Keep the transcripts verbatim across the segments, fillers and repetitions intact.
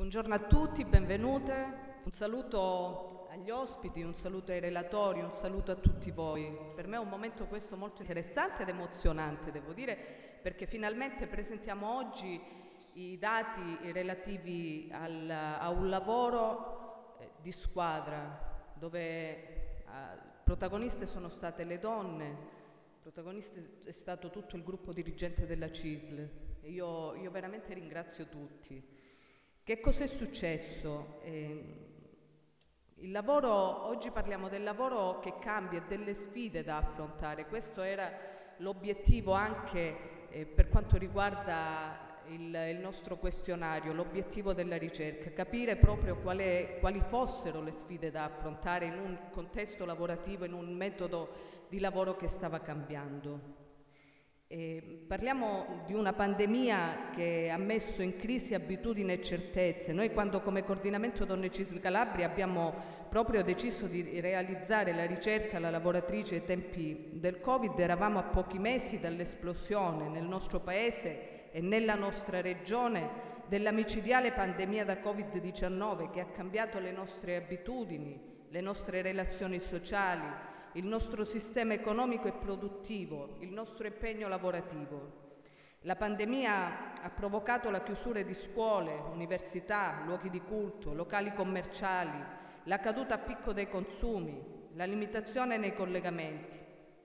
Buongiorno a tutti, benvenute. Un saluto agli ospiti, un saluto ai relatori, un saluto a tutti voi. Per me è un momento questo molto interessante ed emozionante, devo dire, perché finalmente presentiamo oggi i dati relativi al, a un lavoro eh, di squadra, dove eh, protagoniste sono state le donne, protagoniste è stato tutto il gruppo dirigente della C I S L. E io, io veramente ringrazio tutti. Che cos'è successo? Eh, il lavoro, oggi parliamo del lavoro che cambia e delle sfide da affrontare. Questo era l'obiettivo anche eh, per quanto riguarda il, il nostro questionario, l'obiettivo della ricerca, capire proprio qual è, quali fossero le sfide da affrontare in un contesto lavorativo, in un metodo di lavoro che stava cambiando. Eh, parliamo di una pandemia che ha messo in crisi abitudini e certezze. Noi quando come coordinamento Donne C I S L Calabria abbiamo proprio deciso di realizzare la ricerca alla lavoratrice ai tempi del Covid, eravamo a pochi mesi dall'esplosione nel nostro paese e nella nostra regione della micidiale pandemia da Covid diciannove che ha cambiato le nostre abitudini, le nostre relazioni sociali, il nostro sistema economico e produttivo, il nostro impegno lavorativo. La pandemia ha provocato la chiusura di scuole, università, luoghi di culto, locali commerciali, la caduta a picco dei consumi, la limitazione nei collegamenti.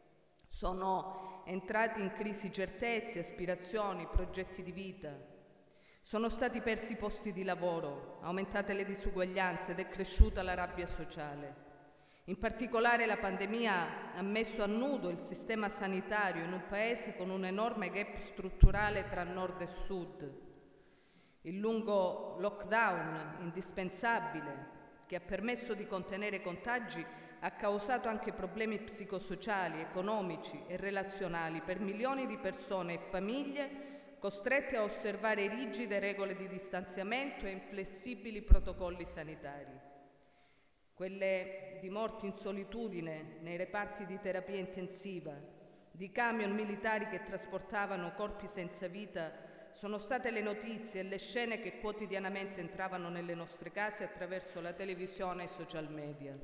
Sono entrati in crisi certezze, aspirazioni, progetti di vita. Sono stati persi posti di lavoro, aumentate le disuguaglianze ed è cresciuta la rabbia sociale. In particolare la pandemia ha messo a nudo il sistema sanitario in un paese con un enorme gap strutturale tra nord e sud. Il lungo lockdown indispensabile che ha permesso di contenere i contagi ha causato anche problemi psicosociali, economici e relazionali per milioni di persone e famiglie costrette a osservare rigide regole di distanziamento e inflessibili protocolli sanitari. Quelle di morti in solitudine nei reparti di terapia intensiva, di camion militari che trasportavano corpi senza vita, sono state le notizie e le scene che quotidianamente entravano nelle nostre case attraverso la televisione e i social media.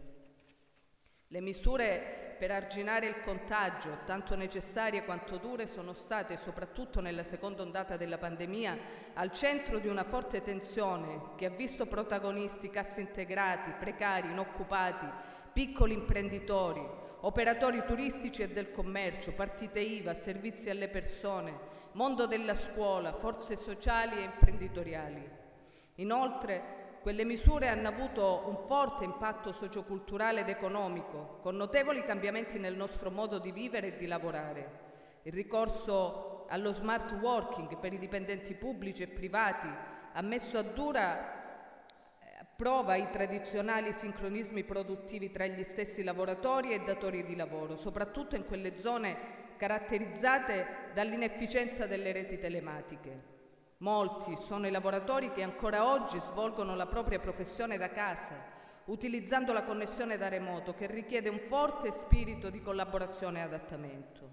Le misure per arginare il contagio, tanto necessarie quanto dure, sono state, soprattutto nella seconda ondata della pandemia, al centro di una forte tensione che ha visto protagonisti cassaintegrati, precari, inoccupati, piccoli imprenditori, operatori turistici e del commercio, partite I V A, servizi alle persone, mondo della scuola, forze sociali e imprenditoriali. Inoltre, quelle misure hanno avuto un forte impatto socioculturale ed economico, con notevoli cambiamenti nel nostro modo di vivere e di lavorare. Il ricorso allo smart working per i dipendenti pubblici e privati ha messo a dura prova i tradizionali sincronismi produttivi tra gli stessi lavoratori e datori di lavoro, soprattutto in quelle zone caratterizzate dall'inefficienza delle reti telematiche. Molti sono i lavoratori che ancora oggi svolgono la propria professione da casa, utilizzando la connessione da remoto, che richiede un forte spirito di collaborazione e adattamento.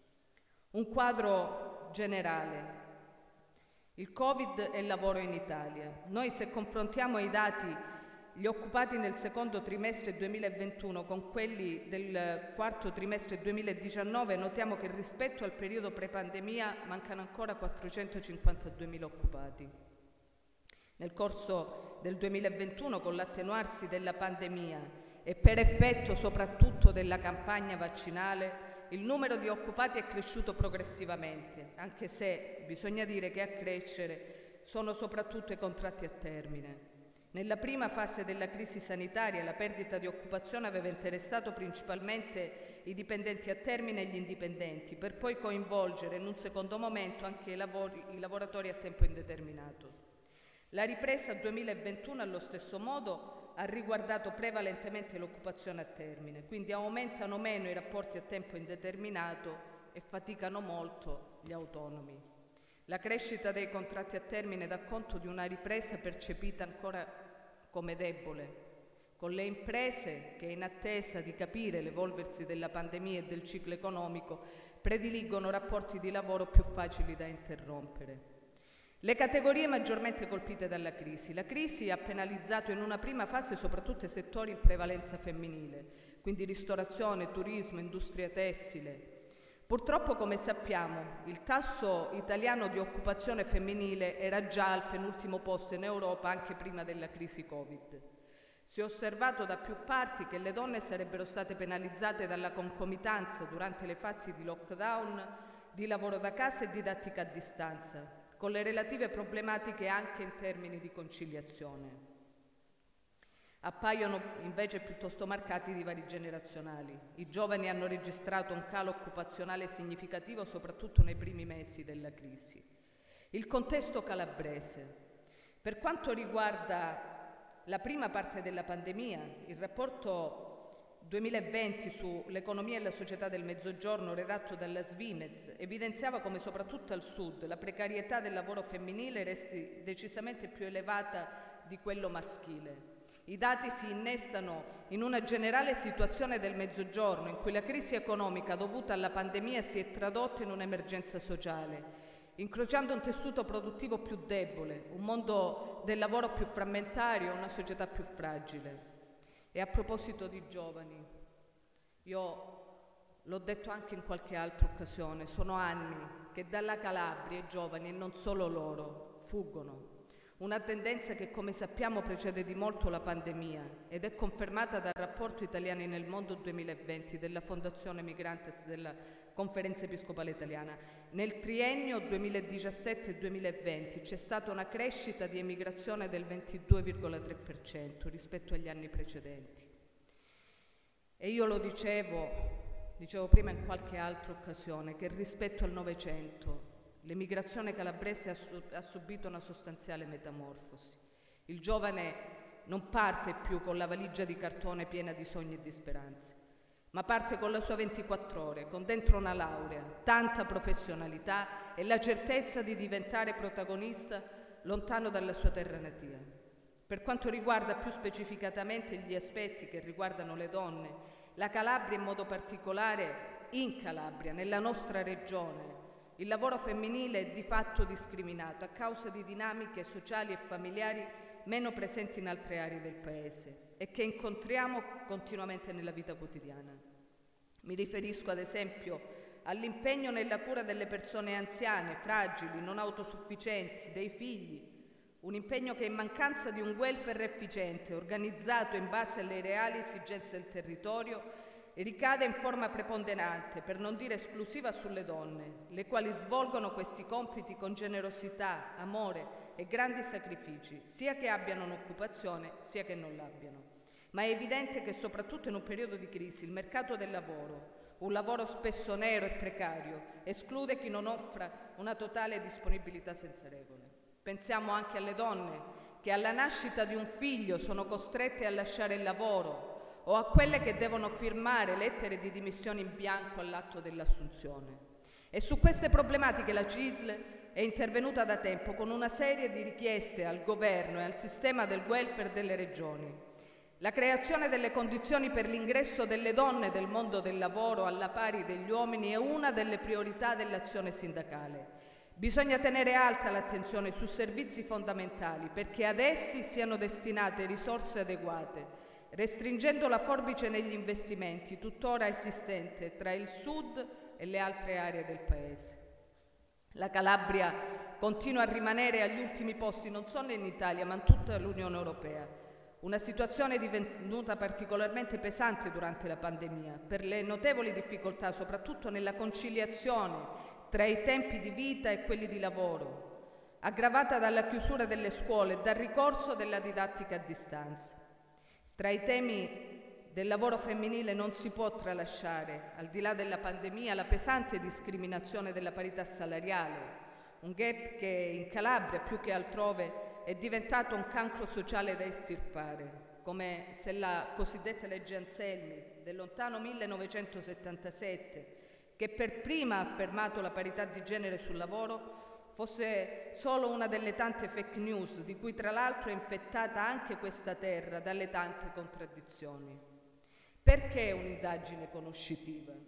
Un quadro generale. Il Covid e il lavoro in Italia. Noi, se confrontiamo i dati, gli occupati nel secondo trimestre duemilaventuno con quelli del quarto trimestre duemiladiciannove, notiamo che rispetto al periodo pre-pandemia mancano ancora quattrocentocinquantaduemila occupati. Nel corso del duemilaventuno, con l'attenuarsi della pandemia e per effetto soprattutto della campagna vaccinale, il numero di occupati è cresciuto progressivamente, anche se bisogna dire che a crescere sono soprattutto i contratti a termine. Nella prima fase della crisi sanitaria la perdita di occupazione aveva interessato principalmente i dipendenti a termine e gli indipendenti, per poi coinvolgere in un secondo momento anche i, lavori, i lavoratori a tempo indeterminato. La ripresa duemilaventuno allo stesso modo ha riguardato prevalentemente l'occupazione a termine, quindi aumentano meno i rapporti a tempo indeterminato e faticano molto gli autonomi. La crescita dei contratti a termine dà conto di una ripresa percepita ancora come debole, con le imprese che, in attesa di capire l'evolversi della pandemia e del ciclo economico, prediligono rapporti di lavoro più facili da interrompere. Le categorie maggiormente colpite dalla crisi. La crisi ha penalizzato in una prima fase soprattutto i settori in prevalenza femminile, quindi ristorazione, turismo, industria tessile. Purtroppo, come sappiamo, il tasso italiano di occupazione femminile era già al penultimo posto in Europa anche prima della crisi Covid. Si è osservato da più parti che le donne sarebbero state penalizzate dalla concomitanza durante le fasi di lockdown di lavoro da casa e didattica a distanza, con le relative problematiche anche in termini di conciliazione. Appaiono invece piuttosto marcati i divari generazionali. I giovani hanno registrato un calo occupazionale significativo soprattutto nei primi mesi della crisi. Il contesto calabrese. Per quanto riguarda la prima parte della pandemia, il rapporto duemilaventi sull'economia e la società del Mezzogiorno redatto dalla Svimez evidenziava come soprattutto al sud la precarietà del lavoro femminile resti decisamente più elevata di quello maschile. I dati si innestano in una generale situazione del Mezzogiorno in cui la crisi economica dovuta alla pandemia si è tradotta in un'emergenza sociale, incrociando un tessuto produttivo più debole, un mondo del lavoro più frammentario, una società più fragile. E a proposito di giovani, io l'ho detto anche in qualche altra occasione, sono anni che dalla Calabria i giovani, e non solo loro, fuggono. Una tendenza che, come sappiamo, precede di molto la pandemia ed è confermata dal rapporto Italiani nel Mondo duemilaventi della Fondazione Migrantes della Conferenza Episcopale Italiana. Nel triennio duemiladiciassette duemilaventi c'è stata una crescita di emigrazione del ventidue virgola tre per cento rispetto agli anni precedenti. E io lo dicevo, dicevo prima in qualche altra occasione, che rispetto al Novecento l'emigrazione calabrese ha, su- ha subito una sostanziale metamorfosi. Il giovane non parte più con la valigia di cartone piena di sogni e di speranze, ma parte con la sua ventiquattro ore, con dentro una laurea, tanta professionalità e la certezza di diventare protagonista lontano dalla sua terra natia. Per quanto riguarda più specificatamente gli aspetti che riguardano le donne, la Calabria in modo particolare, in Calabria, nella nostra regione, il lavoro femminile è di fatto discriminato a causa di dinamiche sociali e familiari meno presenti in altre aree del Paese e che incontriamo continuamente nella vita quotidiana. Mi riferisco ad esempio all'impegno nella cura delle persone anziane, fragili, non autosufficienti, dei figli, un impegno che in mancanza di un welfare efficiente, organizzato in base alle reali esigenze del territorio, ricade in forma preponderante, per non dire esclusiva, sulle donne, le quali svolgono questi compiti con generosità, amore e grandi sacrifici, sia che abbiano un'occupazione, sia che non l'abbiano. Ma è evidente che soprattutto in un periodo di crisi il mercato del lavoro, un lavoro spesso nero e precario, esclude chi non offra una totale disponibilità senza regole. Pensiamo anche alle donne che alla nascita di un figlio sono costrette a lasciare il lavoro, o a quelle che devono firmare lettere di dimissioni in bianco all'atto dell'assunzione. E su queste problematiche la C I S L è intervenuta da tempo con una serie di richieste al governo e al sistema del welfare delle regioni. La creazione delle condizioni per l'ingresso delle donne del mondo del lavoro alla pari degli uomini è una delle priorità dell'azione sindacale. Bisogna tenere alta l'attenzione su servizi fondamentali perché ad essi siano destinate risorse adeguate, restringendo la forbice negli investimenti tuttora esistente tra il sud e le altre aree del Paese. La Calabria continua a rimanere agli ultimi posti non solo in Italia ma in tutta l'Unione Europea. Una situazione divenuta particolarmente pesante durante la pandemia per le notevoli difficoltà soprattutto nella conciliazione tra i tempi di vita e quelli di lavoro, aggravata dalla chiusura delle scuole e dal ricorso della didattica a distanza. Tra i temi del lavoro femminile non si può tralasciare, al di là della pandemia, la pesante discriminazione della parità salariale, un gap che in Calabria più che altrove è diventato un cancro sociale da estirpare, come se la cosiddetta legge Anselmi del lontano millenovecentosettantasette, che per prima ha affermato la parità di genere sul lavoro, fosse solo una delle tante fake news di cui tra l'altro è infettata anche questa terra dalle tante contraddizioni. Perché un'indagine conoscitiva?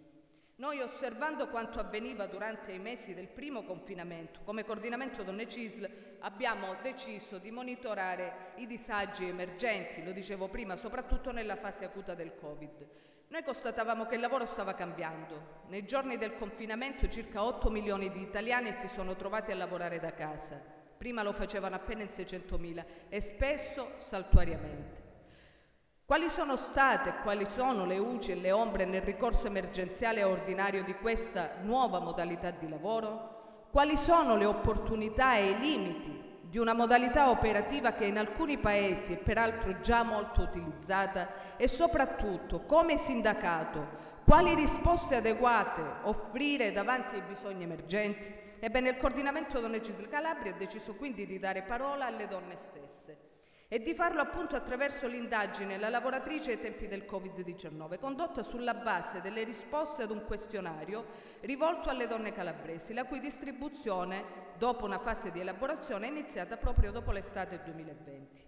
Noi, osservando quanto avveniva durante i mesi del primo confinamento, come coordinamento Donne C I S L abbiamo deciso di monitorare i disagi emergenti, lo dicevo prima, soprattutto nella fase acuta del Covid. Noi constatavamo che il lavoro stava cambiando. Nei giorni del confinamento circa otto milioni di italiani si sono trovati a lavorare da casa. Prima lo facevano appena in seicentomila e spesso saltuariamente. Quali sono state e quali sono le luci e le ombre nel ricorso emergenziale e ordinario di questa nuova modalità di lavoro? Quali sono le opportunità e i limiti di una modalità operativa che in alcuni paesi è peraltro già molto utilizzata? E soprattutto, come sindacato, quali risposte adeguate offrire davanti ai bisogni emergenti? Ebbene, il coordinamento Donne C I S L Calabria ha deciso quindi di dare parola alle donne stesse e di farlo appunto attraverso l'indagine La lavoratrice ai tempi del Covid diciannove, condotta sulla base delle risposte ad un questionario rivolto alle donne calabresi, la cui distribuzione, dopo una fase di elaborazione, è iniziata proprio dopo l'estate duemilaventi.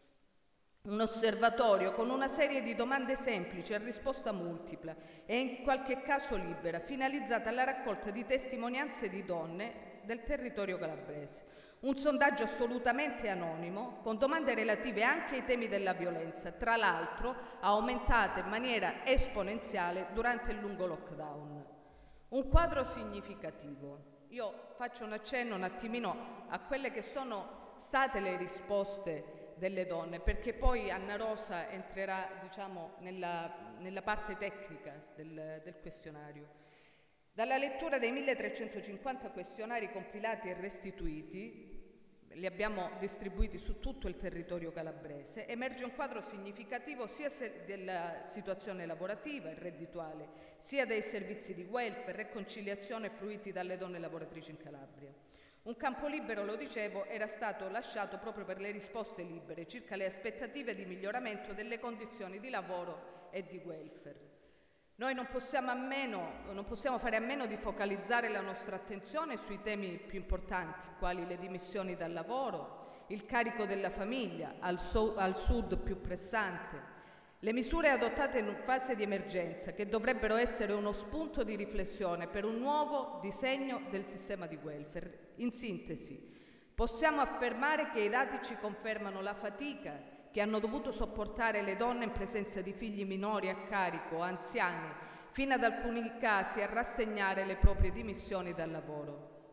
Un osservatorio con una serie di domande semplici a risposta multipla e in qualche caso libera, finalizzata alla raccolta di testimonianze di donne del territorio calabrese. Un sondaggio assolutamente anonimo, con domande relative anche ai temi della violenza, tra l'altro aumentate in maniera esponenziale durante il lungo lockdown. Un quadro significativo. Io faccio un accenno un attimino a quelle che sono state le risposte delle donne, perché poi Anna Rosa entrerà, diciamo, nella, nella parte tecnica del, del questionario. Dalla lettura dei milletrecentocinquanta questionari compilati e restituiti, li abbiamo distribuiti su tutto il territorio calabrese, emerge un quadro significativo sia della situazione lavorativa e reddituale, sia dei servizi di welfare e conciliazione fruiti dalle donne lavoratrici in Calabria. Un campo libero, lo dicevo, era stato lasciato proprio per le risposte libere circa le aspettative di miglioramento delle condizioni di lavoro e di welfare. Noi non possiamo, a meno, non possiamo fare a meno di focalizzare la nostra attenzione sui temi più importanti, quali le dimissioni dal lavoro, il carico della famiglia, al, so, al sud più pressante, le misure adottate in fase di emergenza che dovrebbero essere uno spunto di riflessione per un nuovo disegno del sistema di welfare. In sintesi, possiamo affermare che i dati ci confermano la fatica che hanno dovuto sopportare le donne in presenza di figli minori a carico o anziani, fino ad alcuni casi a rassegnare le proprie dimissioni dal lavoro.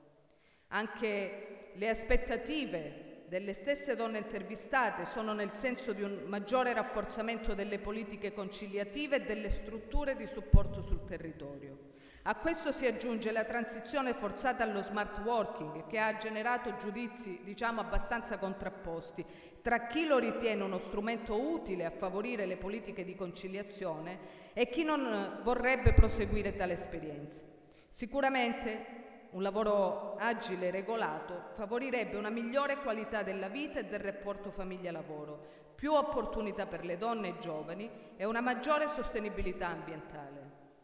Anche le aspettative delle stesse donne intervistate sono nel senso di un maggiore rafforzamento delle politiche conciliative e delle strutture di supporto sul territorio. A questo si aggiunge la transizione forzata allo smart working, che ha generato giudizi, diciamo, abbastanza contrapposti tra chi lo ritiene uno strumento utile a favorire le politiche di conciliazione e chi non vorrebbe proseguire tale esperienza. Sicuramente un lavoro agile e regolato favorirebbe una migliore qualità della vita e del rapporto famiglia-lavoro, più opportunità per le donne e giovani e una maggiore sostenibilità ambientale.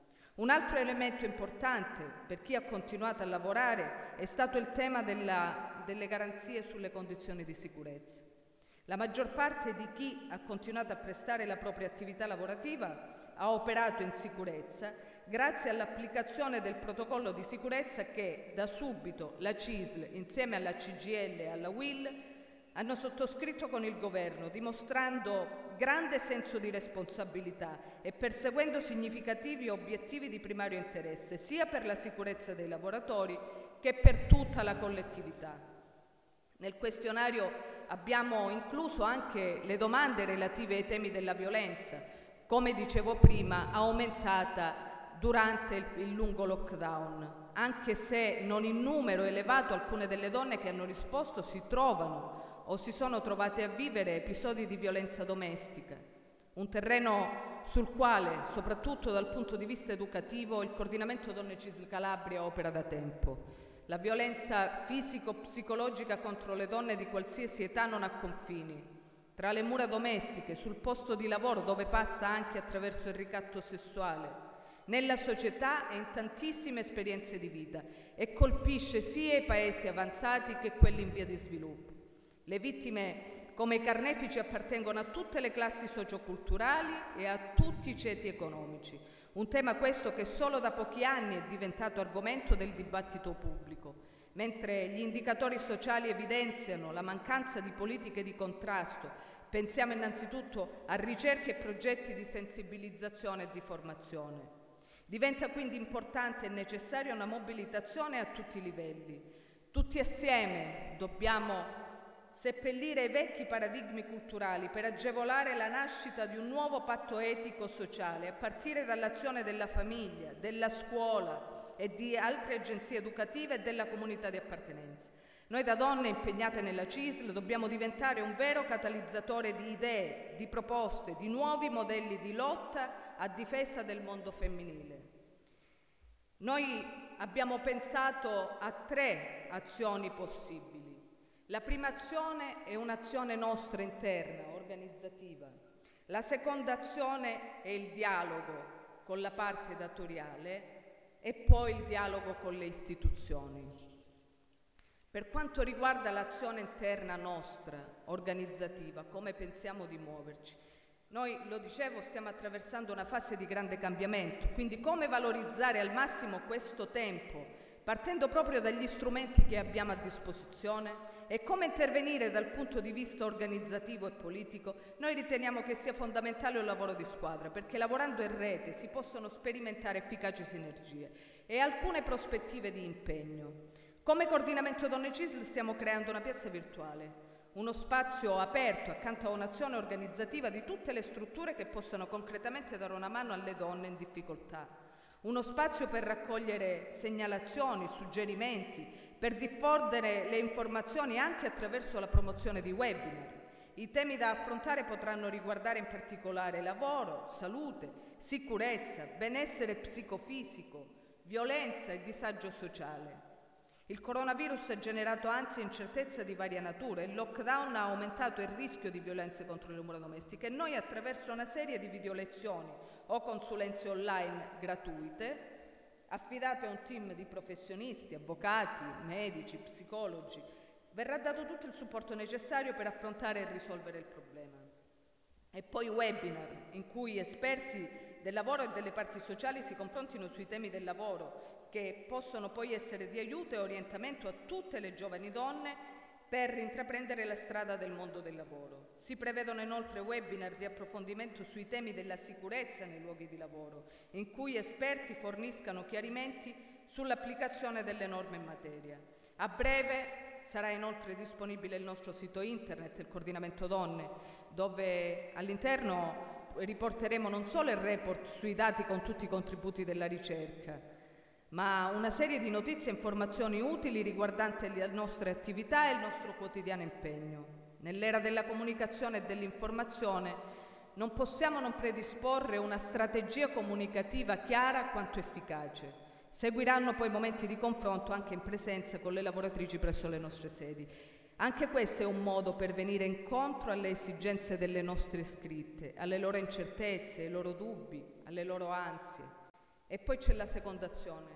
Un altro elemento importante per chi ha continuato a lavorare è stato il tema della, delle garanzie sulle condizioni di sicurezza. La maggior parte di chi ha continuato a prestare la propria attività lavorativa ha operato in sicurezza grazie all'applicazione del protocollo di sicurezza che da subito la C I S L insieme alla C G I L e alla U I L hanno sottoscritto con il Governo, dimostrando grande senso di responsabilità e perseguendo significativi obiettivi di primario interesse, sia per la sicurezza dei lavoratori che per tutta la collettività. Nel questionario abbiamo incluso anche le domande relative ai temi della violenza, come dicevo prima, aumentata durante il, il lungo lockdown, anche se non in numero elevato alcune delle donne che hanno risposto si trovano o si sono trovate a vivere episodi di violenza domestica, un terreno sul quale, soprattutto dal punto di vista educativo, il coordinamento Donne C I S L Calabria opera da tempo. La violenza fisico-psicologica contro le donne di qualsiasi età non ha confini. Tra le mura domestiche, sul posto di lavoro dove passa anche attraverso il ricatto sessuale, nella società e in tantissime esperienze di vita e colpisce sia i paesi avanzati che quelli in via di sviluppo. Le vittime come i carnefici appartengono a tutte le classi socioculturali e a tutti i ceti economici. Un tema questo che solo da pochi anni è diventato argomento del dibattito pubblico, mentre gli indicatori sociali evidenziano la mancanza di politiche di contrasto. Pensiamo innanzitutto a ricerche e progetti di sensibilizzazione e di formazione. Diventa quindi importante e necessaria una mobilitazione a tutti i livelli. Tutti assieme dobbiamo seppellire i vecchi paradigmi culturali per agevolare la nascita di un nuovo patto etico-sociale, a partire dall'azione della famiglia, della scuola e di altre agenzie educative e della comunità di appartenenza. Noi da donne impegnate nella C I S L dobbiamo diventare un vero catalizzatore di idee, di proposte, di nuovi modelli di lotta a difesa del mondo femminile. Noi abbiamo pensato a tre azioni possibili. La prima azione è un'azione nostra interna, organizzativa. La seconda azione è il dialogo con la parte datoriale e poi il dialogo con le istituzioni. Per quanto riguarda l'azione interna nostra, organizzativa, come pensiamo di muoverci, noi, lo dicevo, stiamo attraversando una fase di grande cambiamento, quindi come valorizzare al massimo questo tempo, partendo proprio dagli strumenti che abbiamo a disposizione, e come intervenire dal punto di vista organizzativo e politico. Noi riteniamo che sia fondamentale un lavoro di squadra, perché lavorando in rete si possono sperimentare efficaci sinergie e alcune prospettive di impegno. Come coordinamento Donne C I S L stiamo creando una piazza virtuale, uno spazio aperto accanto a un'azione organizzativa di tutte le strutture che possano concretamente dare una mano alle donne in difficoltà. Uno spazio per raccogliere segnalazioni, suggerimenti, per diffondere le informazioni anche attraverso la promozione di webinar. I temi da affrontare potranno riguardare in particolare lavoro, salute, sicurezza, benessere psicofisico, violenza e disagio sociale. Il coronavirus ha generato ansia e incertezza di varia natura, il lockdown ha aumentato il rischio di violenze contro le mura domestiche e noi, attraverso una serie di videolezioni o consulenze online gratuite, affidate a un team di professionisti, avvocati, medici, psicologi, verrà dato tutto il supporto necessario per affrontare e risolvere il problema. E poi webinar, in cui esperti del lavoro e delle parti sociali si confrontino sui temi del lavoro, che possono poi essere di aiuto e orientamento a tutte le giovani donne per intraprendere la strada del mondo del lavoro. Si prevedono inoltre webinar di approfondimento sui temi della sicurezza nei luoghi di lavoro, in cui esperti forniscano chiarimenti sull'applicazione delle norme in materia. A breve sarà inoltre disponibile il nostro sito internet, il Coordinamento Donne, dove all'interno riporteremo non solo il report sui dati con tutti i contributi della ricerca, ma una serie di notizie e informazioni utili riguardanti le nostre attività e il nostro quotidiano impegno. Nell'era della comunicazione e dell'informazione non possiamo non predisporre una strategia comunicativa chiara quanto efficace. Seguiranno poi momenti di confronto anche in presenza con le lavoratrici presso le nostre sedi. Anche questo è un modo per venire incontro alle esigenze delle nostre iscritte, alle loro incertezze, ai loro dubbi, alle loro ansie. E poi c'è la seconda azione,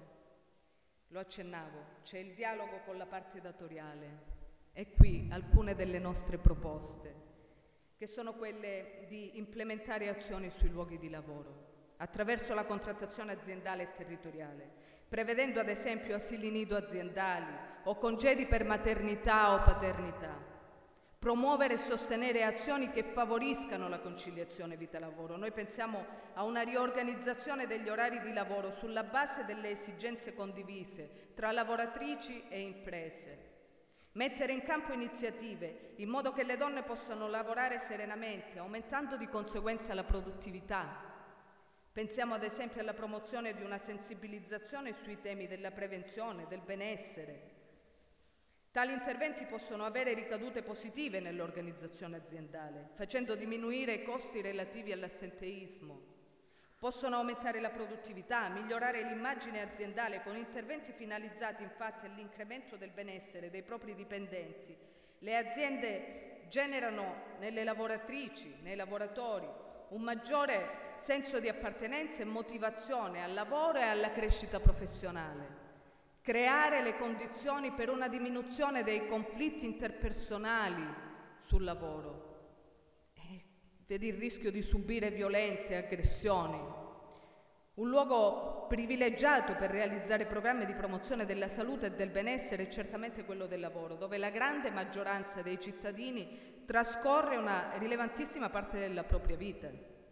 lo accennavo, c'è il dialogo con la parte datoriale. E qui alcune delle nostre proposte, che sono quelle di implementare azioni sui luoghi di lavoro, attraverso la contrattazione aziendale e territoriale, prevedendo ad esempio asili nido aziendali o congedi per maternità o paternità. Promuovere e sostenere azioni che favoriscano la conciliazione vita-lavoro. Noi pensiamo a una riorganizzazione degli orari di lavoro sulla base delle esigenze condivise tra lavoratrici e imprese. Mettere in campo iniziative in modo che le donne possano lavorare serenamente, aumentando di conseguenza la produttività. Pensiamo ad esempio alla promozione di una sensibilizzazione sui temi della prevenzione, del benessere. Tali interventi possono avere ricadute positive nell'organizzazione aziendale, facendo diminuire i costi relativi all'assenteismo. Possono aumentare la produttività, migliorare l'immagine aziendale con interventi finalizzati infatti all'incremento del benessere dei propri dipendenti. Le aziende generano nelle lavoratrici, nei lavoratori, un maggiore senso di appartenenza e motivazione al lavoro e alla crescita professionale. Creare le condizioni per una diminuzione dei conflitti interpersonali sul lavoro. E vedi il rischio di subire violenze e aggressioni. Un luogo privilegiato per realizzare programmi di promozione della salute e del benessere è certamente quello del lavoro, dove la grande maggioranza dei cittadini trascorre una rilevantissima parte della propria vita.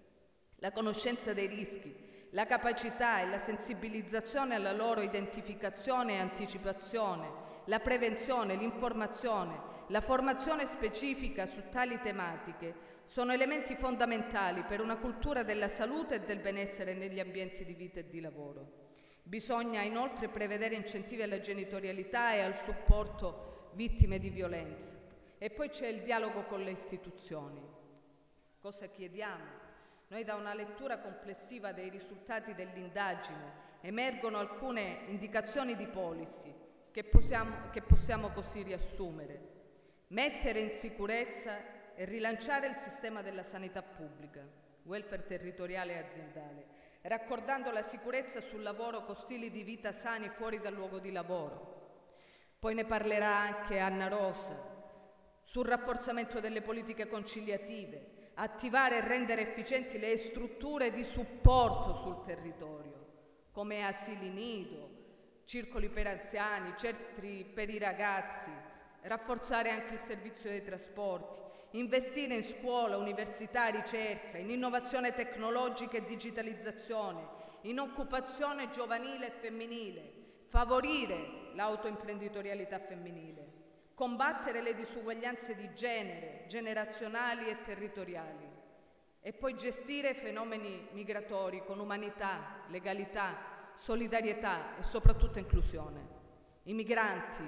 La conoscenza dei rischi, la capacità e la sensibilizzazione alla loro identificazione e anticipazione, la prevenzione, l'informazione, la formazione specifica su tali tematiche sono elementi fondamentali per una cultura della salute e del benessere negli ambienti di vita e di lavoro. Bisogna inoltre prevedere incentivi alla genitorialità e al supporto vittime di violenza. E poi c'è il dialogo con le istituzioni. Cosa chiediamo? Noi da una lettura complessiva dei risultati dell'indagine emergono alcune indicazioni di policy che possiamo, che possiamo così riassumere. Mettere in sicurezza e rilanciare il sistema della sanità pubblica, welfare territoriale e aziendale, raccordando la sicurezza sul lavoro con stili di vita sani fuori dal luogo di lavoro. Poi ne parlerà anche Anna Rosa, sul rafforzamento delle politiche conciliative, attivare e rendere efficienti le strutture di supporto sul territorio, come asili nido, circoli per anziani, centri per i ragazzi, rafforzare anche il servizio dei trasporti, investire in scuola, università, ricerca, in innovazione tecnologica e digitalizzazione, in occupazione giovanile e femminile, favorire l'autoimprenditorialità femminile, combattere le disuguaglianze di genere, generazionali e territoriali e poi gestire fenomeni migratori con umanità, legalità, solidarietà e soprattutto inclusione. I migranti,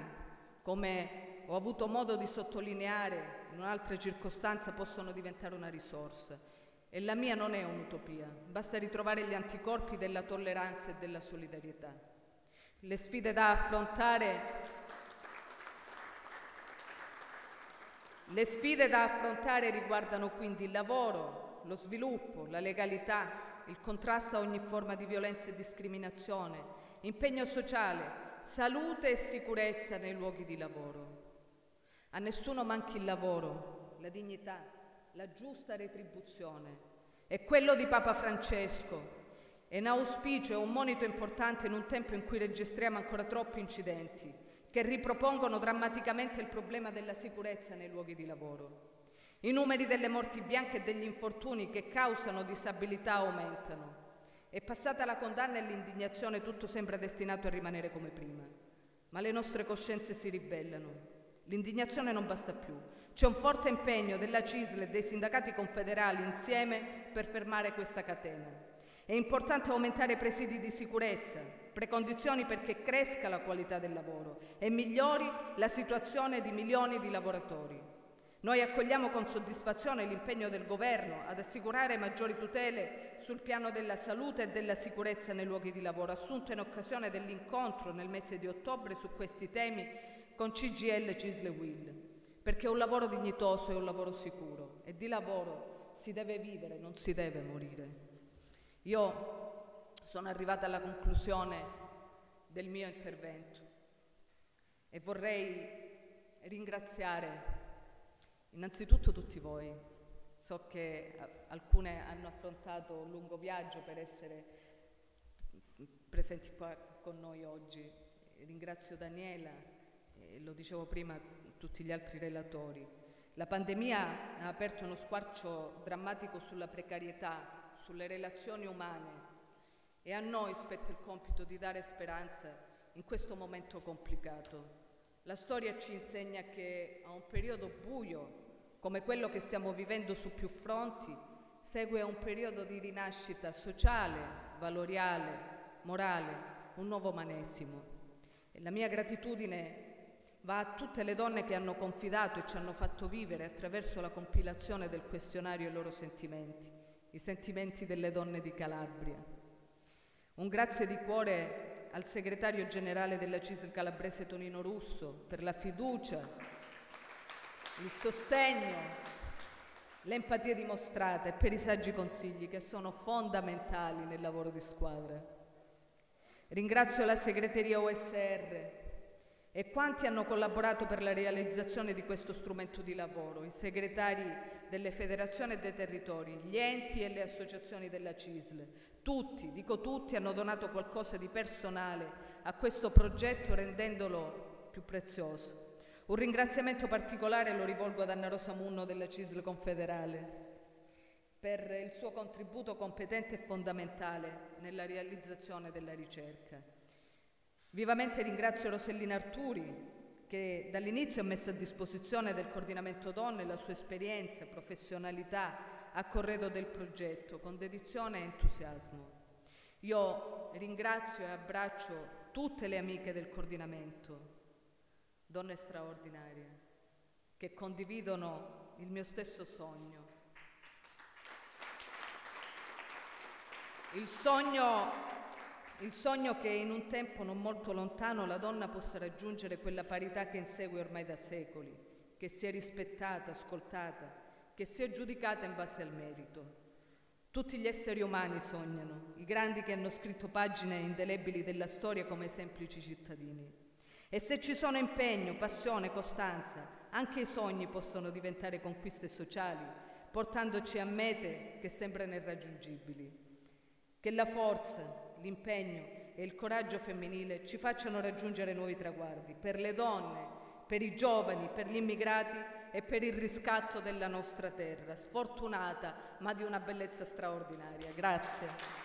come ho avuto modo di sottolineare in un'altra circostanza, possono diventare una risorsa e la mia non è un'utopia, basta ritrovare gli anticorpi della tolleranza e della solidarietà. Le sfide da affrontare, le sfide da affrontare riguardano quindi il lavoro, lo sviluppo, la legalità, il contrasto a ogni forma di violenza e discriminazione, impegno sociale, salute e sicurezza nei luoghi di lavoro. A nessuno manchi il lavoro, la dignità, la giusta retribuzione. È quello di Papa Francesco. È un auspicio e un monito importante in un tempo in cui registriamo ancora troppi incidenti che ripropongono drammaticamente il problema della sicurezza nei luoghi di lavoro. I numeri delle morti bianche e degli infortuni che causano disabilità aumentano. È passata la condanna e l'indignazione, tutto sembra destinato a rimanere come prima. Ma le nostre coscienze si ribellano. L'indignazione non basta più. C'è un forte impegno della C I S L e dei sindacati confederali insieme per fermare questa catena. È importante aumentare i presidi di sicurezza, precondizioni perché cresca la qualità del lavoro e migliori la situazione di milioni di lavoratori. Noi accogliamo con soddisfazione l'impegno del Governo ad assicurare maggiori tutele sul piano della salute e della sicurezza nei luoghi di lavoro, assunto in occasione dell'incontro nel mese di ottobre su questi temi con C G I L, C I S L e U I L, perché un lavoro dignitoso è un lavoro sicuro e di lavoro si deve vivere, non si deve morire. Io sono arrivata alla conclusione del mio intervento e vorrei ringraziare innanzitutto tutti voi. So che alcune hanno affrontato un lungo viaggio per essere presenti qua con noi oggi. Ringrazio Daniela, e lo dicevo prima, tutti gli altri relatori. La pandemia ha aperto uno squarcio drammatico sulla precarietà, sulle relazioni umane e a noi spetta il compito di dare speranza in questo momento complicato. La storia ci insegna che a un periodo buio come quello che stiamo vivendo su più fronti segue un periodo di rinascita sociale, valoriale, morale, un nuovo umanesimo. E la mia gratitudine va a tutte le donne che hanno confidato e ci hanno fatto vivere attraverso la compilazione del questionario i loro sentimenti, i sentimenti delle donne di Calabria. Un grazie di cuore al segretario generale della C I S L calabrese Tonino Russo per la fiducia, il sostegno, l'empatia dimostrata e per i saggi consigli che sono fondamentali nel lavoro di squadra. Ringrazio la segreteria O S R E quanti hanno collaborato per la realizzazione di questo strumento di lavoro? I segretari delle federazioni e dei territori, gli enti e le associazioni della C I S L. Tutti, dico tutti, hanno donato qualcosa di personale a questo progetto rendendolo più prezioso. Un ringraziamento particolare lo rivolgo ad Anna Rosa Munno della C I S L Confederale per il suo contributo competente e fondamentale nella realizzazione della ricerca. Vivamente ringrazio Rosellina Arturi, che dall'inizio ha messo a disposizione del coordinamento donne la sua esperienza, professionalità a corredo del progetto, con dedizione e entusiasmo. Io ringrazio e abbraccio tutte le amiche del coordinamento, donne straordinarie, che condividono il mio stesso sogno. Il sogno Il sogno che in un tempo non molto lontano la donna possa raggiungere quella parità che insegue ormai da secoli, che sia rispettata, ascoltata, che sia giudicata in base al merito. Tutti gli esseri umani sognano, i grandi che hanno scritto pagine indelebili della storia come semplici cittadini. E se ci sono impegno, passione, costanza, anche i sogni possono diventare conquiste sociali, portandoci a mete che sembrano irraggiungibili. Che la forza, l'impegno e il coraggio femminile ci facciano raggiungere nuovi traguardi per le donne, per i giovani, per gli immigrati e per il riscatto della nostra terra, sfortunata ma di una bellezza straordinaria. Grazie.